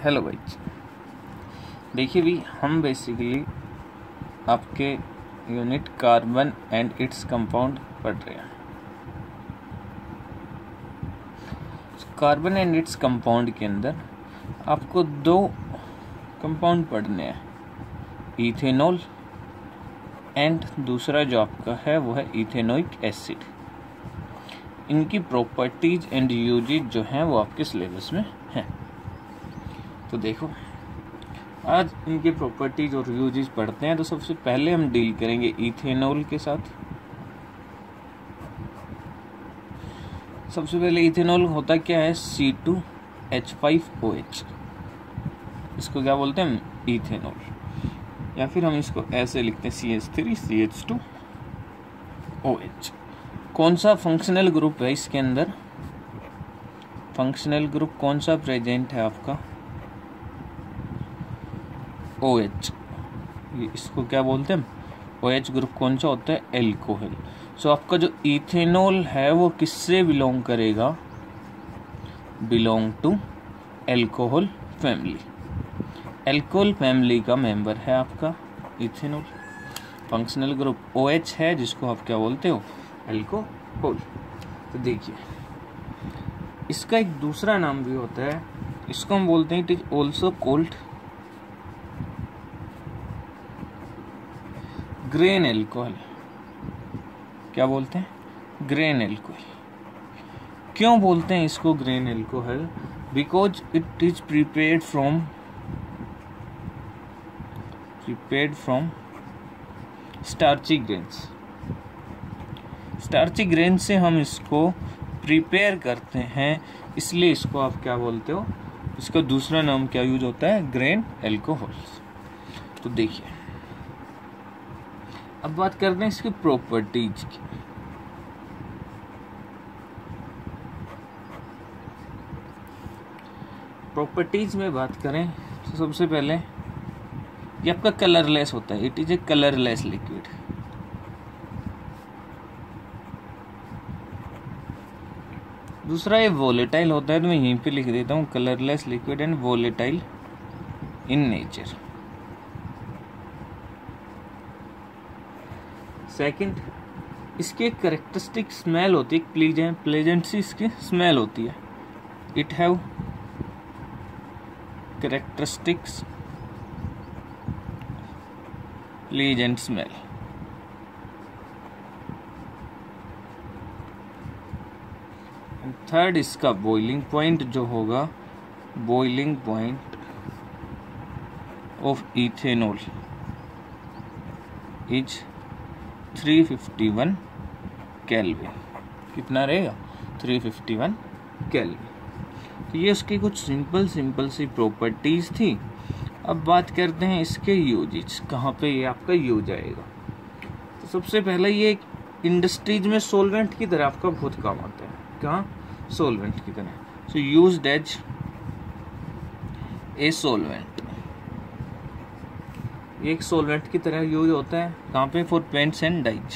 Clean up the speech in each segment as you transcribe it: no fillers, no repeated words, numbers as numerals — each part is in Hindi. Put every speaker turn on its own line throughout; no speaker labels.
हेलो गाइस, देखिए भी हम बेसिकली आपके unit carbon and its compound पढ़ रहे हैं। कार्बन एंड इट्स कंपाउंड के अंदर आपको दो कंपाउंड पढ़ने हैं, इथेनॉल एंड दूसरा जो आपका है वो है इथेनोइक एसिड। इनकी प्रॉपर्टीज एंड यूजेज जो हैं वो आपके सिलेबस में हैं। तो देखो, आज इनके प्रॉपर्टीज और यूजेज पढ़ते हैं। तो सबसे पहले हम डील करेंगे इथेनॉल के साथ। सबसे पहले इथेनॉल होता क्या है, C2H5OH। इसको क्या बोलते हैं, इथेनॉल, या फिर हम इसको ऐसे लिखते हैं CH3CH2OH। कौन सा फंक्शनल ग्रुप है इसके अंदर, फंक्शनल ग्रुप कौन सा प्रेजेंट है आपका, OH। इसको क्या बोलते हैं, OH ग्रुप कौन सा होता है, एल्कोहल। सो आपका जो इथेनॉल है वो किससे बिलोंग करेगा, belong to alcohol family. Alcohol family का मेंबर है आपका इथेनॉल। फंक्शनल ग्रुप OH है जिसको आप क्या बोलते हो, एल्कोहल। तो देखिए, इसका एक दूसरा नाम भी होता है, इसको हम बोलते हैं it is also called grain alcohol. क्या बोलते हैं, ग्रेन एल्कोहल। क्यों बोलते हैं इसको grain alcohol, because it is prepared from starchy grains. Starchy grain से हम इसको प्रिपेयर करते हैं, इसलिए इसको आप क्या बोलते हो, इसका दूसरा नाम क्या यूज होता है, ग्रेन एल्कोहल। तो देखिए, अब बात करते हैं इसकी प्रॉपर्टीज की। प्रॉपर्टीज में बात करें तो सबसे पहले ये आपका कलरलेस होता है, it is a colourless liquid. दूसरा ये वोलेटाइल होता है, तो मैं यहीं पे लिख देता हूँ colourless liquid and volatile in nature. Second, इसकी एक करेक्टरिस्टिक स्मेल होती है, प्लेजेंट सी इसकी स्मेल होती है। It have characteristics pleasant smell. Third, इसका बॉइलिंग पॉइंट जो होगा, boiling point of ethanol is 351 kelvin. कितना रहेगा, 351 केल्विन। तो ये उसकी कुछ सिंपल सी प्रॉपर्टीज थी। अब बात करते हैं इसके यूजेज, कहाँ पे ये आपका यूज आएगा। तो सबसे पहले ये इंडस्ट्रीज में सोलवेंट की तरह आपका बहुत काम आता है। कहाँ, सोलवेंट की तरह। So used as a solvent, एक सोलवेंट की तरह यूज होता है। कहाँ पे, for paints and dyes.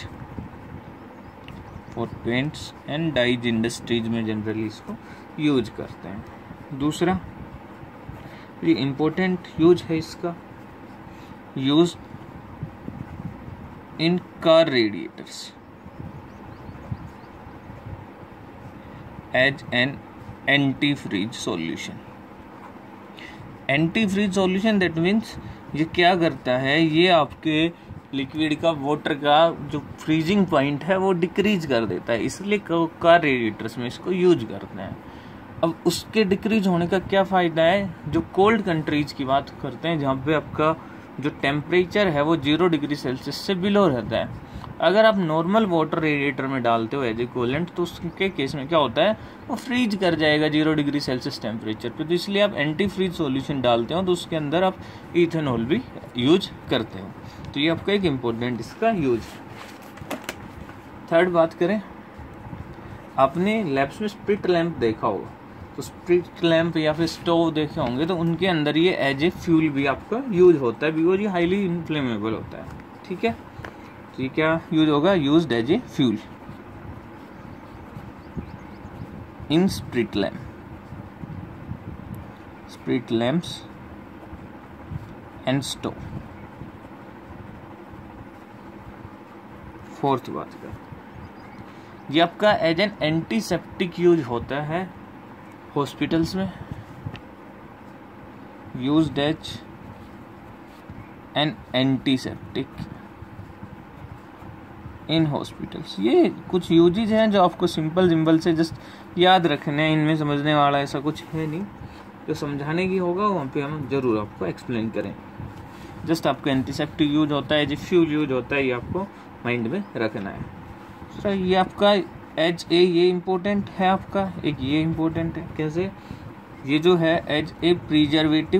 For paints and dyes industries में जनरली इसको यूज करते हैं। दूसरा, ये इम्पोर्टेंट यूज है इसका, use in car radiators as an anti freeze solution. Anti freeze solution that means ये क्या करता है, ये आपके लिक्विड का, वाटर का जो फ्रीजिंग पॉइंट है वो डिक्रीज कर देता है, इसलिए कार रेडिएटर्स में इसको यूज करते हैं। अब उसके डिक्रीज होने का क्या फ़ायदा है, जो कोल्ड कंट्रीज की बात करते हैं, जहाँ पे आपका जो टेम्परेचर है वो 0 डिग्री सेल्सियस से बिलो रहता है। अगर आप नॉर्मल वाटर रेडिएटर में डालते हो एज ए कूलेंट, तो उसके केस में क्या होता है, वो फ्रीज कर जाएगा 0 डिग्री सेल्सियस टेम्परेचर पे। तो इसलिए आप एंटी फ्रीज सॉल्यूशन डालते हो, तो उसके अंदर आप इथेनॉल भी यूज करते हो। तो ये आपका एक इम्पोर्टेंट इसका यूज है। थर्ड बात करें, आपने लैब्स में स्प्रिट लैंप देखा होगा, तो स्प्रिट लैंप या फिर स्टोव देखे होंगे, तो उनके अंदर ये एज ए फ्यूल भी आपका यूज होता है, बिकॉज ये हाईली इन्फ्लेमेबल होता है। ठीक है, तो ये क्या यूज होगा, used as a fuel in spirit lamp. Spirit lamps and stove. Fourth बात का, ये आपका एज एन एंटीसेप्टिक यूज होता है हॉस्पिटल्स में, used as an antiseptic in hospitals. ये कुछ यूजेज हैं जो आपको सिंपल से जस्ट याद रखने हैं, इनमें समझने वाला ऐसा कुछ है नहीं, जो समझाने की होगा वहाँ पे हम जरूर आपको एक्सप्लेन करें। जस्ट आपको एंटीसेप्टिक यूज होता है, जो फ्यूल यूज होता है, ये आपको माइंड में रखना है। सर ये आपका एज ए, ये इम्पोर्टेंट है आपका, एक ये इम्पोर्टेंट है। कैसे? ये जो है as a preservative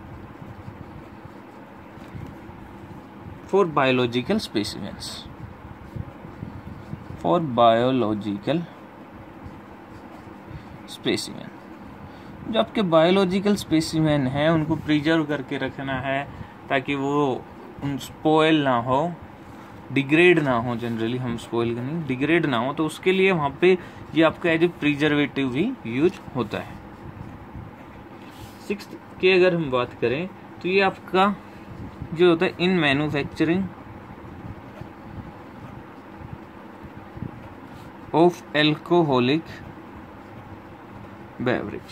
for biological specimens, for biological specimen. जो आपके बायोलॉजिकल स्पेसिमेन हैं उनको प्रिजर्व करके रखना है ताकि वो स्पॉइल ना हो, डिग्रेड ना हो। जनरली हम स्पॉइल का नहीं, डिग्रेड ना हो, तो उसके लिए वहाँ पे ये आपका एज ए प्रिजर्वेटिव भी यूज होता है। सिक्स्थ की अगर हम बात करें तो ये आपका जो होता है in manufacturing of alcoholic beverage.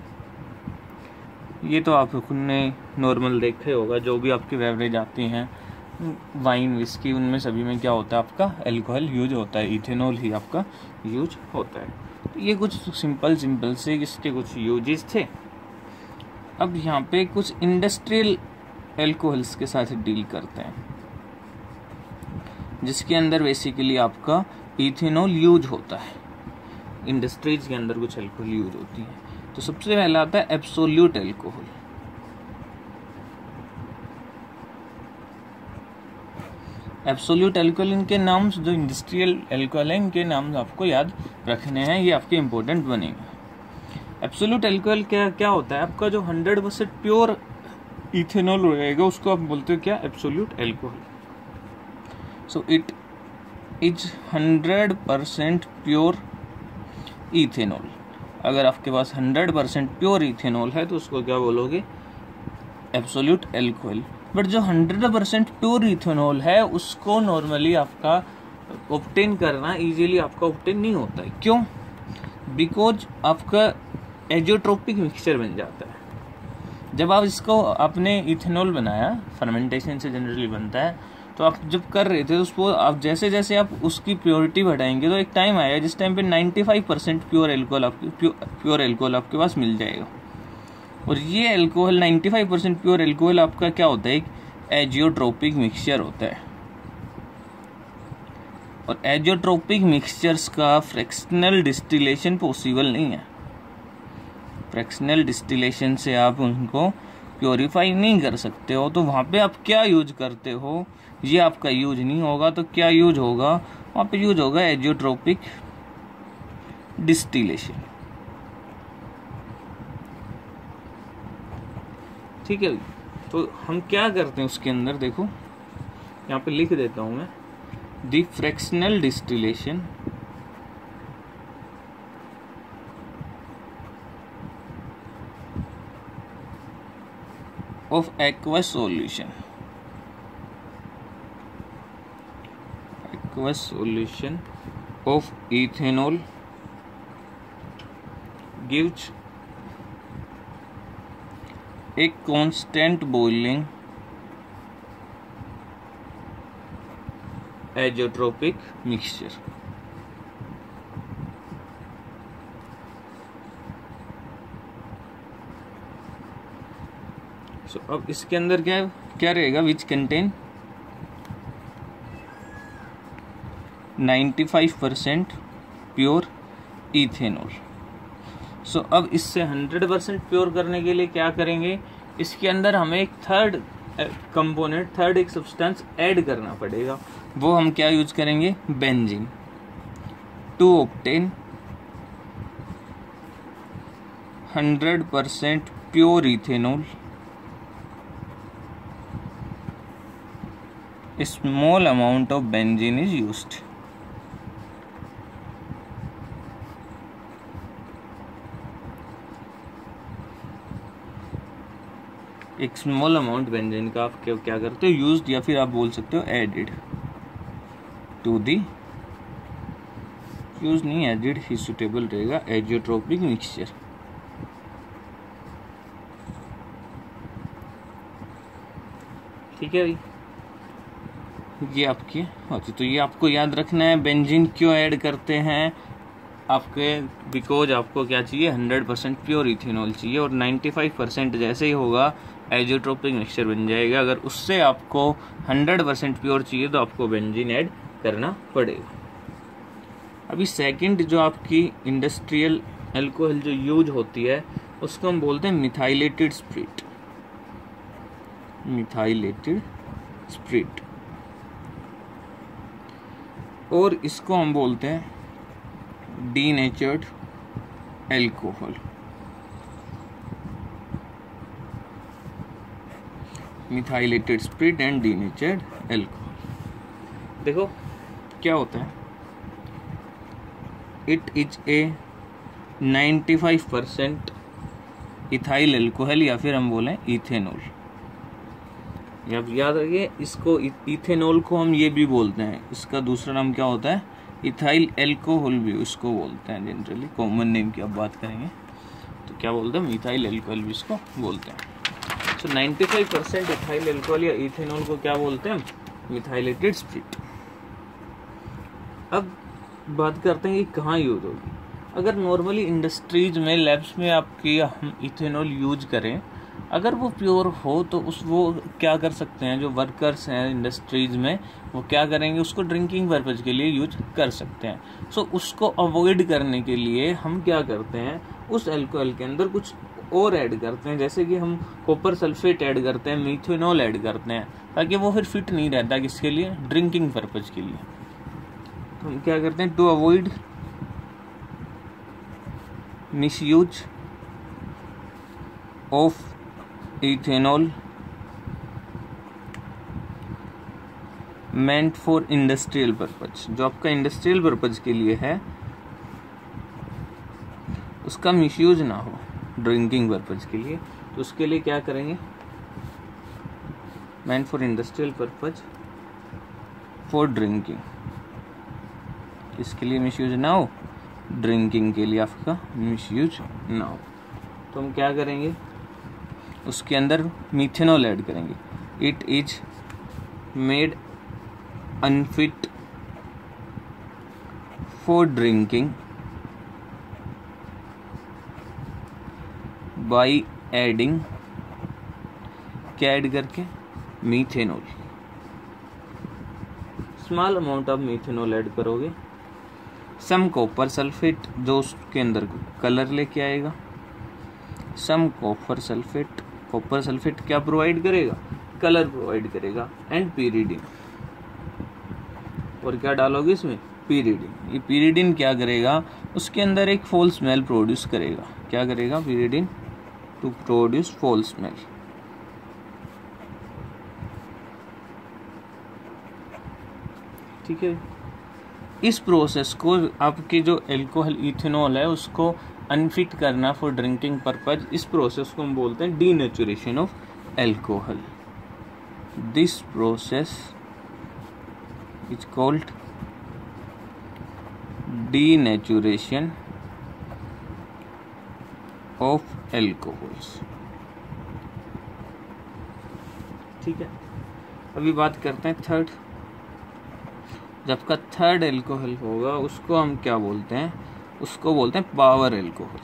ये तो आपने नॉर्मल देखे होगा, जो भी आपकी बेवरेज आती हैं, वाइन, विस्की, उनमें सभी में क्या होता है आपका एल्कोहल यूज होता है, इथेनॉल ही आपका यूज होता है। तो ये कुछ सिंपल से इसके कुछ यूजेस थे। अब यहाँ पे कुछ इंडस्ट्रियल एल्कोहल्स के साथ डील करते हैं, जिसके अंदर बेसिकली आपका इथेनॉल यूज होता है। इंडस्ट्रीज के अंदर कुछ एल्कोहल यूज होती है। तो सबसे पहला आता है एब्सोल्यूट एल्कोहल। एब्सोल्यूट एल्कोहल, इनके नाम जो इंडस्ट्रियल एल्कोहल है, इनके नाम आपको याद रखने हैं, ये आपके इंपॉर्टेंट बनेंगे। एब्सोल्यूट एल्कोहल क्या होता है? आपका जो 100% प्योर इथेनॉल रहेगा उसको आप बोलते हो क्या? Absolute alcohol. So it is 100% pure ethanol. अगर आपके पास 100% प्योर इथेनॉल है तो उसको क्या बोलोगे? Absolute alcohol. बट जो 100% प्योर इथेनॉल है उसको नॉर्मली आपका ऑब्टेन करना इजीली आपका ऑब्टेन नहीं होता है। क्यों? बिकॉज आपका एजियोट्रोपिक मिक्सचर बन जाता है। जब आप इसको आपने इथेनॉल बनाया, फर्मेंटेशन से जनरली बनता है, तो आप जब कर रहे थे उसको आप जैसे आप उसकी प्योरिटी बढ़ाएंगे तो एक टाइम आएगा जिस टाइम पे 95% प्योर एल्कोहल आपके पास मिल जाएगा। और ये एल्कोहल 95% प्योर एल्कोहल आपका क्या होता है? एक एजियोट्रोपिक मिक्सचर होता है। और एजियोट्रोपिक मिक्सचर्स का फ्रैक्शनल डिस्टिलेशन पॉसिबल नहीं है। फ्रैक्शनल डिस्टिलेशन से आप उनको प्योरीफाई नहीं कर सकते हो। तो वहाँ पे आप क्या यूज करते हो? ये आपका यूज नहीं होगा। तो क्या यूज होगा? वहाँ पे यूज होगा एजियोट्रोपिक डिस्टिलेशन। ठीक है, तो हम क्या करते हैं उसके अंदर, देखो यहाँ पे लिख देता हूं मैं, the fractional distillation of aqueous solution of ethanol gives a constant boiling azeotropic mixture। अब इसके अंदर क्या रहेगा? Which contain 95% pure ethanol. So अब इससे 100% प्योर करने के लिए क्या करेंगे? इसके अंदर हमें एक थर्ड कंपोनेंट, थर्ड एक सब्सटेंस ऐड करना पड़ेगा। वो हम क्या यूज करेंगे? Benzene, to obtain 100% pure ethanol. A small amount of benzene is used। एक स्मॉल अमाउंट बेंजीन का आप क्या करते हो, यूज्ड, या फिर आप बोल सकते हो एडिड टू दी, यूज नहीं, एडिड ही सुटेबल रहेगा, एजियोट्रोपिक मिक्सचर। ठीक है भाई, ये आपकी होती। तो ये आपको याद रखना है, बेंजीन क्यों ऐड करते हैं आपके, बिकॉज आपको क्या चाहिए, 100% प्योर इथेनॉल चाहिए, और 95% जैसे ही होगा एजियोट्रोपिक मिक्सचर बन जाएगा। अगर उससे आपको 100% प्योर चाहिए तो आपको बेंजीन ऐड करना पड़ेगा। अभी सेकंड जो आपकी इंडस्ट्रियल अल्कोहल जो यूज होती है उसको हम बोलते हैं मिथाइलेटेड स्पिरिट, मिथाइलेटेड स्पिरिट, और इसको हम बोलते हैं denatured alcohol. Methylated spirit and denatured alcohol. देखो क्या होता है, it is a 95% ethyl alcohol, या फिर हम बोलें इथेनॉल। याद रखिए, इसको इथेनॉल को हम ये भी बोलते हैं, इसका दूसरा नाम क्या होता है, इथाइल अल्कोहल भी उसको बोलते हैं। जनरली कॉमन नेम की अब बात करेंगे तो क्या बोलते हैं, इथाइल अल्कोहल भी इसको बोलते हैं। सो 95% इथाइल अल्कोहल या इथेनॉल को क्या बोलते हैं, मिथाइलेटेड स्पिरिट। अब बात करते हैं कि कहाँ यूज होगी। अगर नॉर्मली इंडस्ट्रीज में, लैब्स में आपकी हम इथेनॉल यूज करें, अगर वो प्योर हो तो वो क्या कर सकते हैं, जो वर्कर्स हैं इंडस्ट्रीज में वो क्या करेंगे, उसको ड्रिंकिंग पर्पज के लिए यूज कर सकते हैं। सो उसको अवॉइड करने के लिए हम क्या करते हैं, उस अल्कोहल के अंदर कुछ और ऐड करते हैं, जैसे कि हम कॉपर सल्फेट ऐड करते हैं, मिथेनॉल ऐड करते हैं, ताकि वो फिर फिट नहीं रहता किसके लिए, ड्रिंकिंग पर्पज के लिए। तो हम क्या करते हैं, to avoid misuse of ethanol meant for industrial purpose, जो आपका इंडस्ट्रियल पर्पज के लिए है उसका मिसयूज ना हो ड्रिंकिंग पर्पज के लिए। तो उसके लिए क्या करेंगे, meant for industrial purpose for drinking, इसके लिए मिसयूज ना हो, ड्रिंकिंग के लिए आपका मिसयूज ना हो। तो हम क्या करेंगे, उसके अंदर मिथेनॉल ऐड करेंगे। It is made unfit for drinking by adding, क्या ऐड करके, methanol, small amount of methanol add करोगे, सम कॉपर सल्फेट जो उसके अंदर कलर लेके आएगा, some copper sulphate, copper sulphate क्या प्रोवाइड करेगा, कलर प्रोवाइड करेगा, एंड pyridine, और क्या डालोगे इसमें, pyridine। ये pyridine क्या करेगा, उसके अंदर एक फॉल स्मेल प्रोड्यूस करेगा। क्या करेगा pyridine, to produce foul smell. ठीक है, इस प्रोसेस को आपकी जो अल्कोहल इथेनॉल है उसको अनफिट करना फॉर ड्रिंकिंग पर्पज, इस प्रोसेस को हम बोलते हैं denaturation of alcohol. This process is called denaturation of alcohols. ठीक है, अभी बात करते हैं थर्ड। जब का थर्ड अल्कोहल होगा उसको हम क्या बोलते हैं, उसको बोलते हैं पावर अल्कोहल।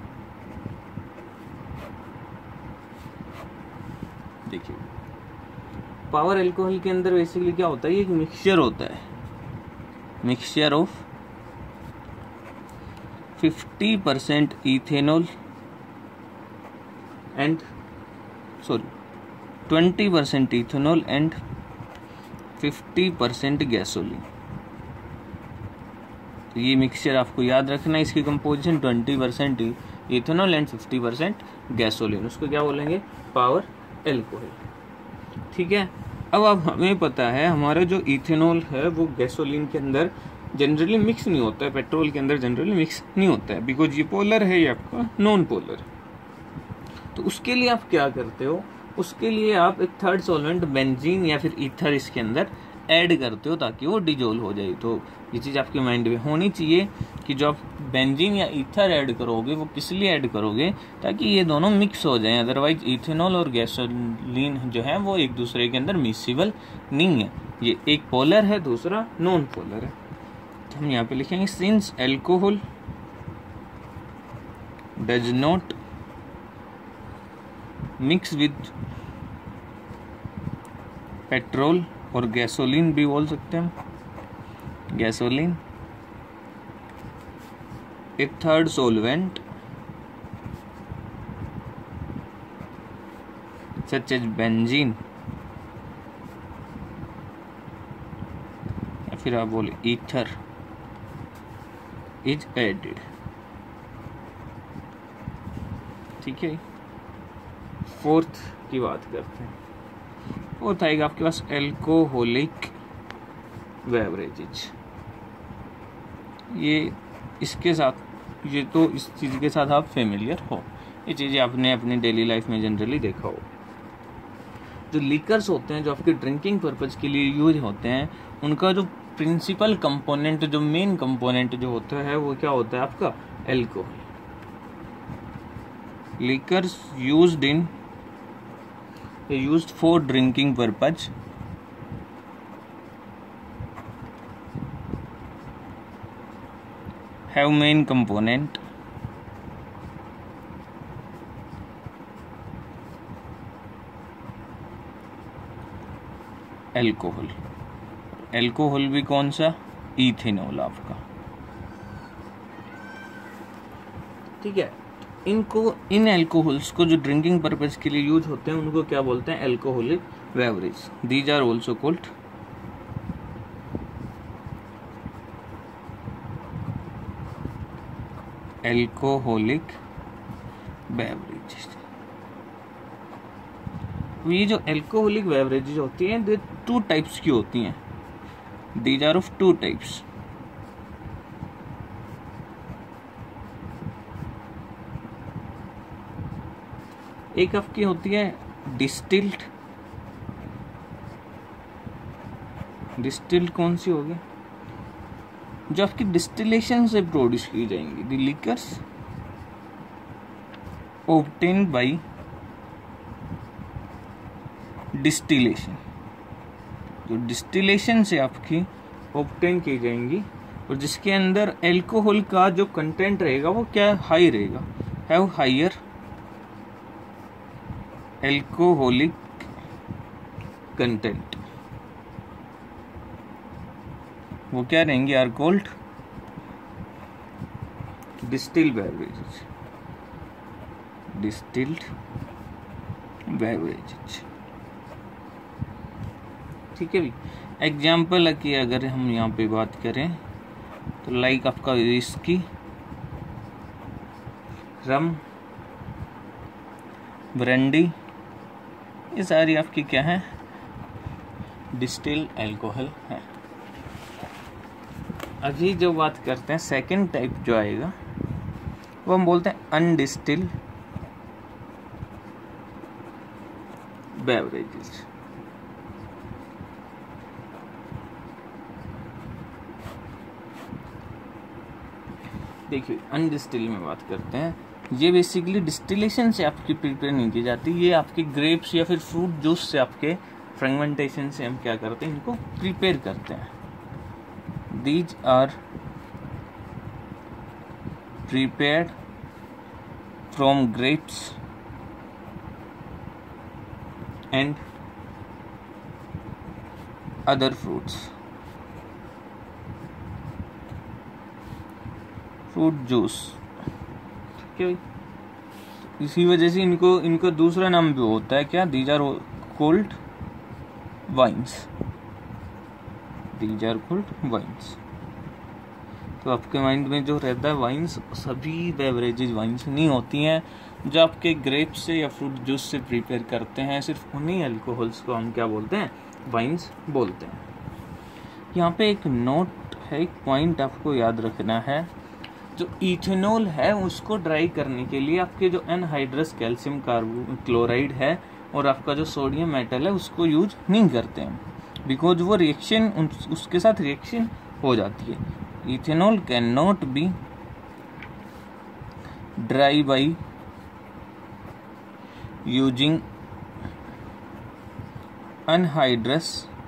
देखिए, पावर अल्कोहल के अंदर बेसिकली क्या होता है, ये एक मिक्सचर होता है, mixture of 50% ethanol and 20% ethanol and 50% gasoline. तो ये मिक्सचर आपको याद रखना है, इसकी कंपोजिशन 20% इथेनॉल एंड 50% गैसोलीन, उसको क्या बोलेंगे, पावर अल्कोहल। ठीक है, अब हमें पता है हमारा जो इथेनॉल है वो गैसोलीन के अंदर जनरली मिक्स नहीं होता है, पेट्रोल के अंदर जनरली मिक्स नहीं होता है, बिकॉज ये पोलर है, ये आपका नॉन पोलर है। तो उसके लिए आप क्या करते हो, उसके लिए आप एक थर्ड सॉल्वेंट बेंजीन या फिर ईथर इसके अंदर ऐड करते हो ताकि वो डिजोल्व हो जाए। तो ये चीज़ आपके माइंड में होनी चाहिए कि जो आप बेंजीन या ईथर ऐड करोगे वो किस लिए ऐड करोगे, ताकि ये दोनों मिक्स हो जाएं। अदरवाइज इथेनॉल और गैसोलीन जो है वो एक दूसरे के अंदर मिक्सिबल नहीं है। ये एक पोलर है, दूसरा नॉन पोलर है। तो हम यहाँ पे लिखेंगे since alcohol does not mix with petrol और गैसोलीन भी बोल सकते हैं हम, gasoline, a third solvent such as benzene या फिर आप बोले ईथर इज एडेड। ठीक है, फोर्थ की बात करते हैं। फोर्थ आएगा आपके पास एल्कोहलिक बेवरेजेज। ये इसके साथ, ये तो इस चीज़ के साथ आप फेमिलियर हो, ये चीज़ें आपने अपनी डेली लाइफ में जनरली देखा हो। जो लिकर्स होते हैं जो आपके ड्रिंकिंग पर्पज के लिए यूज होते हैं, उनका जो प्रिंसिपल कंपोनेंट, जो मेन कंपोनेंट जो होता है वो क्या होता है आपका, alcohol. Liquors used for drinking purpose have main component alcohol. Alcohol भी कौन सा, इथेनॉल आपका। ठीक है, इन एल्कोहल्स को जो ड्रिंकिंग पर्पज के लिए यूज होते हैं उनको क्या बोलते हैं, alcoholic beverage. These are also called alcoholic beverages. ये जो एल्कोहलिक बेवरेजेस होती हैं दे टू टाइप्स की होती हैं। These are of two types. एक आपकी होती है डिस्टिल्ड। डिस्टिल्ड कौन सी होगी, जो आपकी डिस्टिलेशन से प्रोड्यूस की जाएंगी। The liquors obtained by distillation, जो डिस्टिलेशन से आपकी ऑब्टेन की जाएंगी और जिसके अंदर एल्कोहल का जो कंटेंट रहेगा वो क्या, हाई रहेगा, हैव हायर एल्कोहलिक कंटेंट। वो क्या रहेंगे, are called distilled beverages. Distilled beverages. ठीक है भी। एग्जाम्पल की अगर हम यहाँ पे बात करें तो लाइक आपका विस्की, रम, ब्रांडी, ये सारी आपकी क्या है, डिस्टिल्ड एल्कोहल है। अभी जो बात करते हैं सेकंड टाइप जो आएगा वो हम बोलते हैं अनडिस्टिल्ड बेवरेजेस। देखिए अनडिस्टिल में बात करते हैं, ये बेसिकली डिस्टिलेशन से आपकी प्रिपेयर नहीं की जाती, ये आपके ग्रेप्स या फिर फ्रूट जूस से आपके फ्रेगमेंटेशन से हम क्या करते हैं, इनको प्रिपेयर करते हैं। These are prepared from grapes and other fruits. Fruit juice, ठीक है। इसी वजह से इनका दूसरा नाम भी होता है क्या, these are called wines. These are called wines. तो आपके माइंड में जो रहता है वाइन्स, सभी बेवरेजेज वाइन्स नहीं होती हैं। जो आपके ग्रेप से या फ्रूट जूस से प्रिपेयर करते हैं, सिर्फ उन्हीं अल्कोहल्स को हम क्या बोलते हैं, वाइन्स बोलते हैं। यहाँ पे एक नोट है, एक पॉइंट आपको याद रखना है। जो इथेनॉल है उसको ड्राई करने के लिए आपके जो एनहाइड्रस कैल्शियम क्लोराइड है और आपका जो सोडियम मेटल है उसको यूज नहीं करते हैं, बिकॉज वो रिएक्शन उसके साथ रिएक्शन हो जाती है। Ethanol can not be dry by using anhydrous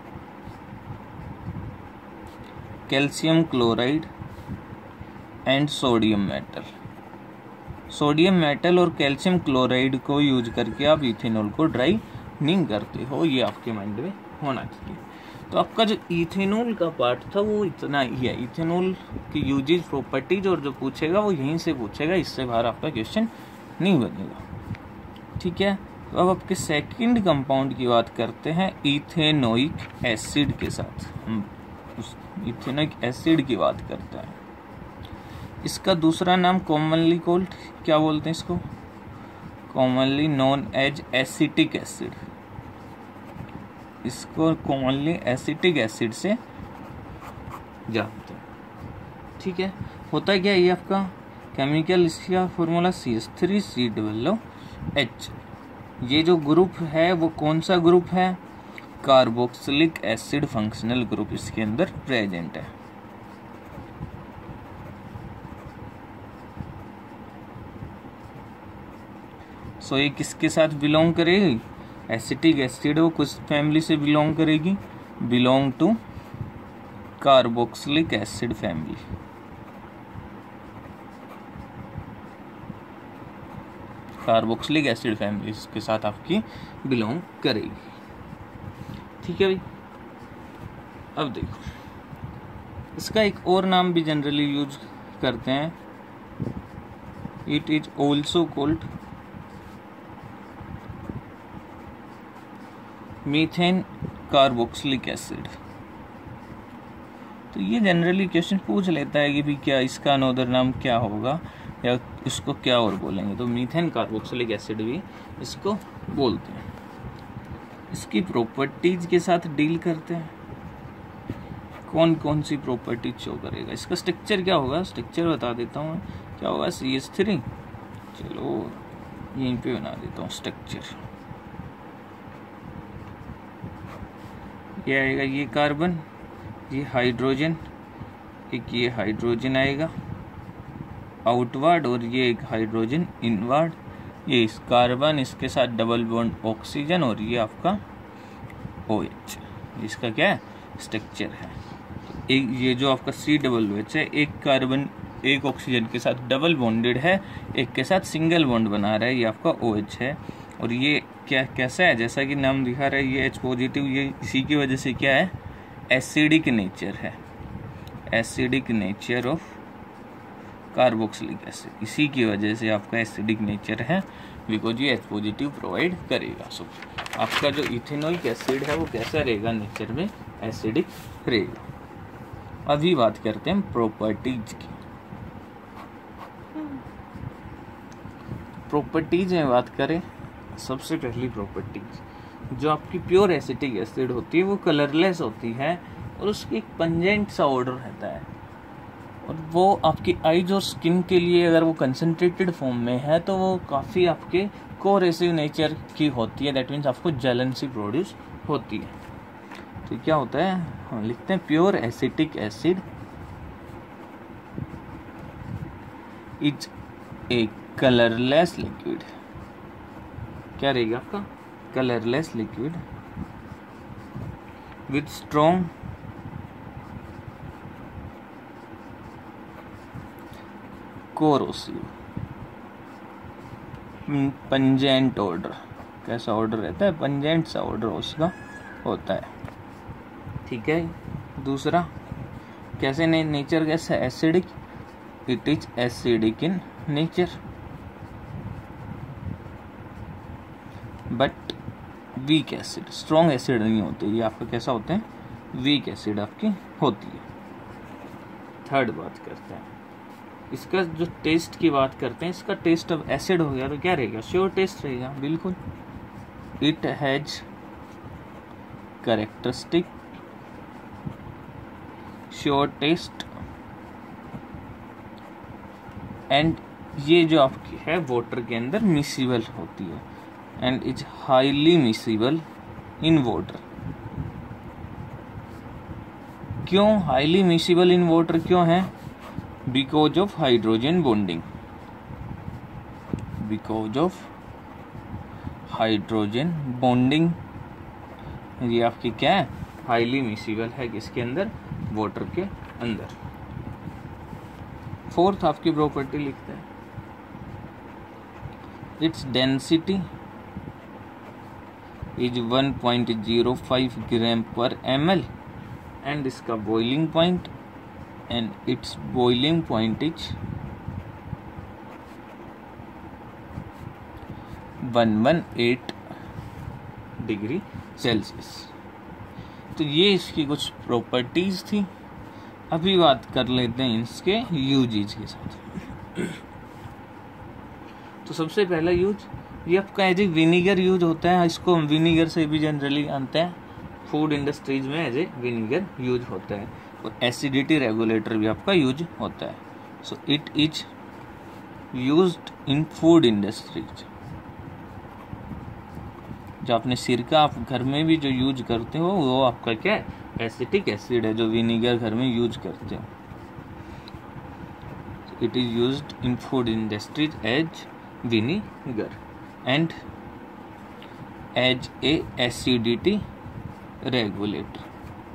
calcium chloride and sodium metal. Sodium metal और कैल्शियम क्लोराइड को यूज करके आप इथेनॉल को ड्राई नहीं करते हो, ये आपके माइंड में होना चाहिए। तो आपका जो इथेनॉल का पार्ट था वो इतना ही है। इथेनॉल की यूजेज, प्रॉपर्टीज और जो पूछेगा वो यहीं से पूछेगा, इससे बाहर आपका क्वेश्चन नहीं बनेगा। ठीक है, तो अब आपके सेकंड कंपाउंड की बात करते हैं इथेनोइक एसिड के साथ। हम उस इथेनोइक एसिड की बात करते हैं। इसका दूसरा नाम कॉमनली कॉल्ड, क्या बोलते हैं इसको, commonly known as acetic acid. इसको कॉमनली एसिटिक एसिड से जानते हैं। ठीक है, होता क्या है ये आपका केमिकल, इसका फॉर्मूला CH3COOH। ये जो ग्रुप है वो कौन सा ग्रुप है, कार्बोक्सिलिक एसिड फंक्शनल ग्रुप इसके अंदर प्रेजेंट है। सो ये किसके साथ बिलोंग करेगी, एसिटिक एसिड वो किस फैमिली से बिलोंग करेगी, belong to carboxylic acid family. Carboxylic acid family के साथ आपकी बिलोंग करेगी। ठीक है भाई, अब देखो इसका एक और नाम भी जनरली यूज करते हैं, it is also called methane carboxylic acid. तो ये जनरली क्वेश्चन पूछ लेता है कि भी क्या इसका अनदर नाम क्या होगा या इसको क्या और बोलेंगे, तो मीथेन कार्बोक्सिलिक एसिड भी इसको बोलते हैं। इसकी प्रॉपर्टीज के साथ डील करते हैं, कौन कौन सी प्रॉपर्टीज शो करेगा। इसका स्ट्रक्चर क्या होगा, स्ट्रक्चर बता देता हूँ क्या होगा, CH3, चलो यहीं पे बना देता हूँ स्ट्रक्चर। ये आएगा, ये कार्बन, ये हाइड्रोजन, एक ये हाइड्रोजन आएगा आउटवर्ड और ये एक हाइड्रोजन इनवर्ड। ये इस कार्बन, इसके साथ डबल बॉन्ड ऑक्सीजन और ये आपका OH, इसका क्या है स्ट्रक्चर है। एक ये जो आपका COOH है, एक कार्बन एक ऑक्सीजन के साथ डबल बॉन्डेड है, एक के साथ सिंगल बॉन्ड बना रहा है, ये आपका OH है। और ये क्या कैसा है, जैसा कि नाम दिखा रहा है ये H पॉजिटिव, ये इसी की वजह से क्या है, एसिडिक नेचर है, acidic nature of carboxylic acid, इसी की वजह से आपका एसिडिक नेचर है, बिकॉज ये H पॉजिटिव प्रोवाइड करेगा। सो आपका जो इथेनोइक एसिड है वो कैसा रहेगा, नेचर में एसिडिक रहेगा। अभी बात करते हैं प्रॉपर्टीज की। प्रॉपर्टीज में बात करें, सबसे पहली प्रॉपर्टीज जो आपकी प्योर एसिटिक एसिड होती है वो कलरलेस होती है और उसकी एक पंजेंट सा ऑर्डर रहता है, और वो आपकी आईज और स्किन के लिए अगर वो कंसंट्रेटेड फॉर्म में है तो वो काफ़ी आपके कोरेसिव नेचर की होती है, दैट मीन्स आपको जलन सी प्रोड्यूस होती है। तो क्या होता है, हम लिखते हैं pure acetic acid is a colourless liquid. क्या रहेगा आपका, colourless liquid with strong corrosive pungent odour. कैसा ऑर्डर रहता है, पंजेंट सा ऑर्डर उसका होता है। ठीक है, दूसरा कैसे नेचर कैसा, acidic, it is acidic in nature but weak acid. Strong acid नहीं होते ये आपका, कैसा होते हैं, वीक एसिड आपकी होती है। थर्ड बात करते हैं इसका जो टेस्ट की बात करते हैं, इसका टेस्ट अब एसिड हो गया तो क्या रहेगा, श्योर टेस्ट रहेगा बिल्कुल। It has characteristic sour taste and ये जो आपकी है वाटर के अंदर मिसिबल होती है, and is highly miscible in water. क्यों हाईली मिसिबल इन वाटर क्यों है? Because of hydrogen bonding, because of hydrogen bonding ये आपकी क्या है? हाईली मिसिबल है किसके अंदर? वाटर के अंदर। फोर्थ आपकी प्रॉपर्टी लिखते हैं, इट्स डेंसिटी इज 1.05 ग्राम पर ml and इसका boiling point and its boiling point is 118 degree Celsius. तो ये इसकी कुछ प्रॉपर्टीज थी। अभी बात कर लेते हैं इसके यूजेज के साथ। तो सबसे पहला यूज ये आपका एज ए विनीगर यूज होता है। इसको हम विनीगर से भी जनरली आते हैं, फूड इंडस्ट्रीज में एज ए विनीगर यूज होता है। और एसिडिटी रेगुलेटर भी आपका यूज होता है। So it is used in food industries. जो आपने सिरका आप घर में भी जो यूज करते हो वो आपका क्या है? एसिटिक एसिड है जो विनीगर घर में यूज करते हो। It is used in food industries as vinegar and as a acidity regulator.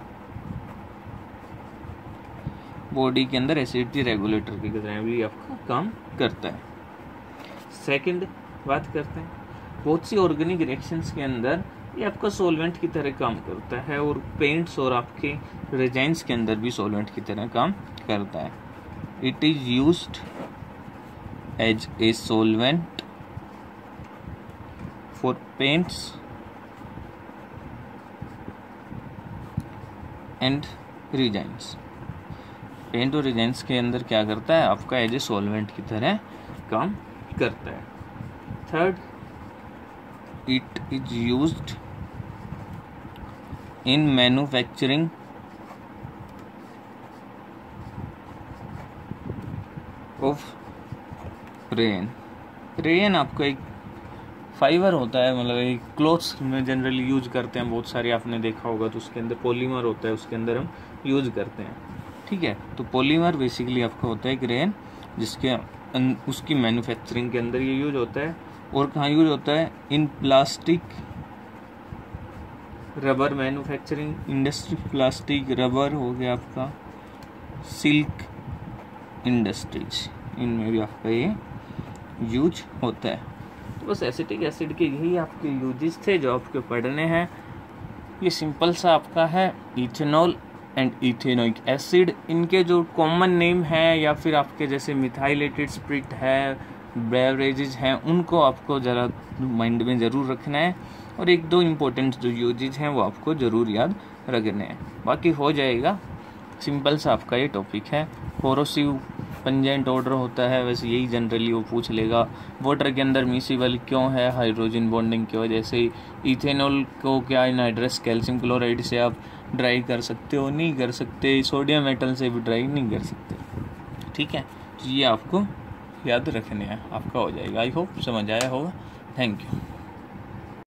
Body के अंदर एसिडिटी रेगुलेटर की तरह भी आपका काम करता है। सेकंड बात करते हैं, बहुत सी ऑर्गेनिक रिएक्शंस के अंदर ये आपका सॉल्वेंट की तरह काम करता है और पेंट्स और आपके रेजाइंस के अंदर भी सॉल्वेंट की तरह काम करता है। It is used as a solvent for paints and resins. Paint और रेजाइंस के अंदर क्या करता है? आपका एज ए सॉल्वेंट की तरह काम करता है। Third, it is used in manufacturing of rayon. Rayon आपका एक फाइबर होता है, मतलब एक क्लोथ्स में जनरली यूज करते हैं। बहुत सारे आपने देखा होगा, तो उसके अंदर पॉलीमर होता है, उसके अंदर हम यूज करते हैं। ठीक है, तो पॉलीमर बेसिकली आपका होता है एक रेन, जिसके उसकी मैन्युफैक्चरिंग के अंदर ये यूज होता है। और कहाँ यूज होता है? In plastic rubber manufacturing industry. Plastic rubber हो गया आपका, सिल्क इंडस्ट्रीज, इनमें भी आपका ये यूज होता है। तो बस एसिटिक एसिड के यही आपके यूजेस थे जो आपके पढ़ने हैं। ये सिंपल सा आपका है, इथेनॉल एंड इथेनोइक एसिड। इनके जो कॉमन नेम है या फिर आपके जैसे मिथाइलेटेड स्पिरिट है, बेवरेजेस हैं, उनको आपको ज़रा माइंड में ज़रूर रखना है। और एक दो इम्पोर्टेंट जो यूजेस हैं वो आपको ज़रूर याद रखने हैं। बाकी हो जाएगा, सिंपल सा आपका ये टॉपिक है। कोरोसिव पंजेंट ऑर्डर होता है, वैसे यही जनरली वो पूछ लेगा। वाटर के अंदर मिसिबल क्यों है? हाइड्रोजन बॉन्डिंग की वजह से। इथेनॉल को क्या एनहाइड्रस कैल्शियम क्लोराइड से आप ड्राई कर सकते हो? नहीं कर सकते। सोडियम मेटल से भी ड्राई नहीं कर सकते। ठीक है, तो ये आपको याद रखने हैं, आपका हो जाएगा। आई होप समझ आया होगा। Thank you.